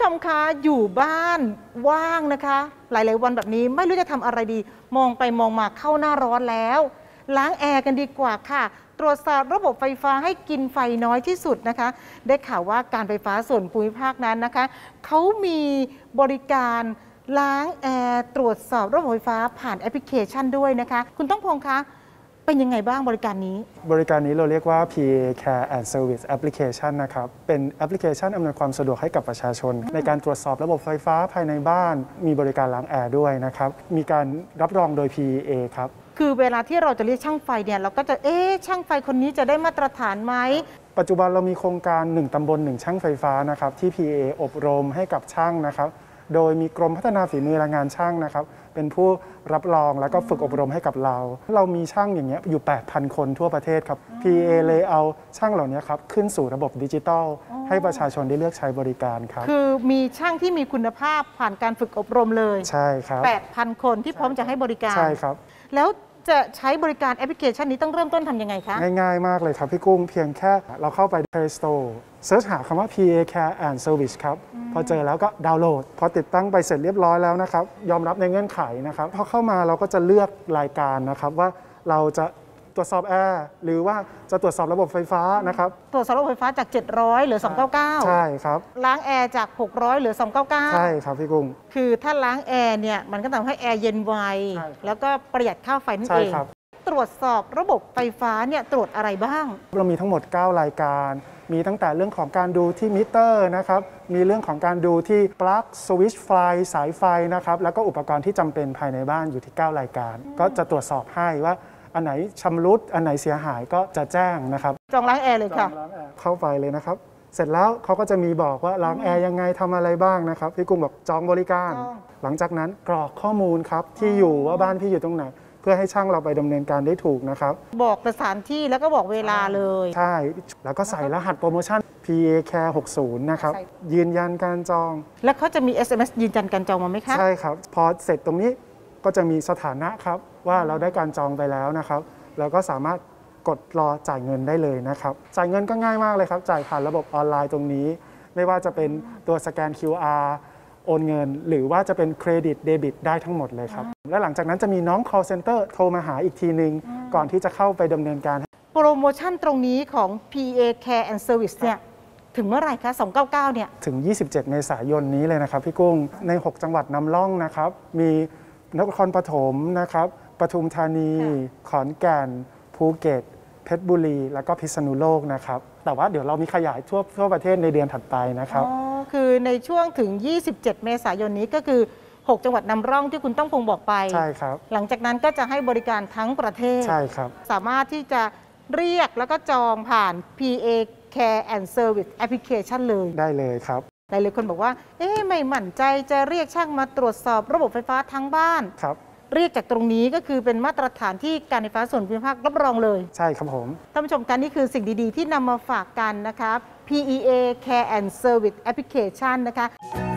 มคะอยู่บ้านว่างนะคะหลายๆวันแบบนี้ไม่รู้จะทำอะไรดีมองไปมองมาเข้าหน้าร้อนแล้วล้างแอร์กันดีกว่าค่ะตรวจสอบระบบไฟฟ้าให้กินไฟน้อยที่สุดนะคะได้ข่าวว่าการไฟฟ้าส่วนภูมิภาคนั้นนะคะเขามีบริการล้างแอร์ตรวจสอบระบบไฟฟ้าผ่านแอปพลิเคชันด้วยนะคะคุณต้องพงษ์คะเป็นยังไงบ้างบริการนี้เราเรียกว่า PA Care and Service Application นะครับเป็นแอปพลิเคชันอำนวยความสะดวกให้กับประชาชนในการตรวจสอบระบบไฟฟ้าภายในบ้านมีบริการล้างแอร์ด้วยนะครับมีการรับรองโดย PA ครับคือเวลาที่เราจะเรียกช่างไฟเนี่ยเราก็จะช่างไฟคนนี้จะได้มาตรฐานไหมปัจจุบันเรามีโครงการ1ตำบล1ช่างไฟฟ้านะครับที่ PA อบรมให้กับช่างนะครับโดยมีกรมพัฒนาฝีมือแรงงานช่างนะครับเป็นผู้รับรองแล้วก็ฝึกอบรมให้กับเรามีช่างอย่างเงี้ยอยู่ 8,000 คนทั่วประเทศครับ PA เลยเอาช่างเหล่านี้ครับขึ้นสู่ระบบดิจิทัลให้ประชาชนได้เลือกใช้บริการครับคือมีช่างที่มีคุณภาพผ่านการฝึกอบรมเลยใช่ครับ 8,000 คนที่พร้อมจะให้บริการใช่ครับแล้วจะใช้บริการแอปพลิเคชันนี้ต้องเริ่มต้นทำยังไงคะง่ายๆมากเลยครับพี่กุ้งเพียงแค่เราเข้าไป Play Store เสิร์ชหาคำว่า PA Care and Service ครับพอเจอแล้วก็ดาวน์โหลดพอติดตั้งไปเสร็จเรียบร้อยแล้วนะครับยอมรับในเงื่อนไขนะครับพอเข้ามาเราก็จะเลือกรายการนะครับว่าเราจะตรวจสอบแอร์หรือว่าจะตรวจสอบระบบไฟฟ้านะครับตรวจสอบระบบไฟฟ้าจาก700เหลือ299 ใช่ครับล้างแอร์จาก600เหลือ299 ใช่ครับพี่กุ้งคือถ้าล้างแอร์เนี่ยมันก็ทำให้แอร์เย็นไวแล้วก็ประหยัดค่าไฟนั่นเองตรวจสอบระบบไฟฟ้าเนี่ยตรวจอะไรบ้างเรามีทั้งหมด9รายการมีตั้งแต่เรื่องของการดูที่มิเตอร์นะครับมีเรื่องของการดูที่ปลั๊กสวิตช์ไฟสายไฟนะครับแล้วก็อุปกรณ์ที่จำเป็นภายในบ้านอยู่ที่9รายการก็จะตรวจสอบให้ว่าอันไหนชำรุดอันไหนเสียหายก็จะแจ้งนะครับจองล้างแอร์เลยค่ะเข้าไปเลยนะครับเสร็จแล้วเขาก็จะมีบอกว่าล้างแอร์ยังไงทำอะไรบ้างนะครับพี่กุ้งบอกจองบริการหลังจากนั้นกรอกข้อมูลครับที่อยู่ว่าบ้านพี่อยู่ตรงไหนเพื่อให้ช่างเราไปดำเนินการได้ถูกนะครับบอกสถานที่แล้วก็บอกเวลาเลยใช่แล้วก็ใส่รหัสโปรโมชั่น PA Care 60นะครับยืนยันการจองแล้วเขาจะมี SMS ยืนยันการจองมาไหมคะใช่ครับพอเสร็จตรงนี้ก็จะมีสถานะครับว่าเราได้การจองไปแล้วนะครับเราก็สามารถกดรอจ่ายเงินได้เลยนะครับจ่ายเงินก็ง่ายมากเลยครับจ่ายผ่านระบบออนไลน์ตรงนี้ไม่ว่าจะเป็นตัวสแกน QR โอนเงินหรือว่าจะเป็นเครดิตเดบิตได้ทั้งหมดเลยครับและหลังจากนั้นจะมีน้อง call center โทรมาหาอีกทีนึงก่อนที่จะเข้าไปดำเนินการโปรโมชั่นตรงนี้ของ PA Care and Service เนี่ยถึงเมื่อไหร่คะ299เนี่ยถึง27 เมษายนนี้เลยนะครับพี่กุ้งใน6จังหวัดนำร่องนะครับมีนครปฐมนะครับปทุมธานีขอนแก่นภูเก็ตเพชรบุรีแล้วก็พิษณุโลกนะครับแต่ว่าเดี๋ยวเรามีขยายทั่วประเทศในเดือนถัดไปนะครับคือในช่วงถึง27 เมษายนนี้ก็คือ6จังหวัดนำร่องที่คุณต้องพงบอกไปใช่ครับหลังจากนั้นก็จะให้บริการทั้งประเทศใช่ครับสามารถที่จะเรียกแล้วก็จองผ่าน PA Care and Service Application เลยได้เลยครับหลายคนบอกว่าไม่มั่นใจจะเรียกช่างมาตรวจสอบระบบไฟฟ้าทั้งบ้านครับเรียกจากตรงนี้ก็คือเป็นมาตรฐานที่การไฟฟ้าส่วนภูมิภาครับรองเลยใช่ครับผมท่านผู้ชมกันนี่คือสิ่งดีๆที่นำมาฝากกันนะคะ PEA Care and Service Application นะคะ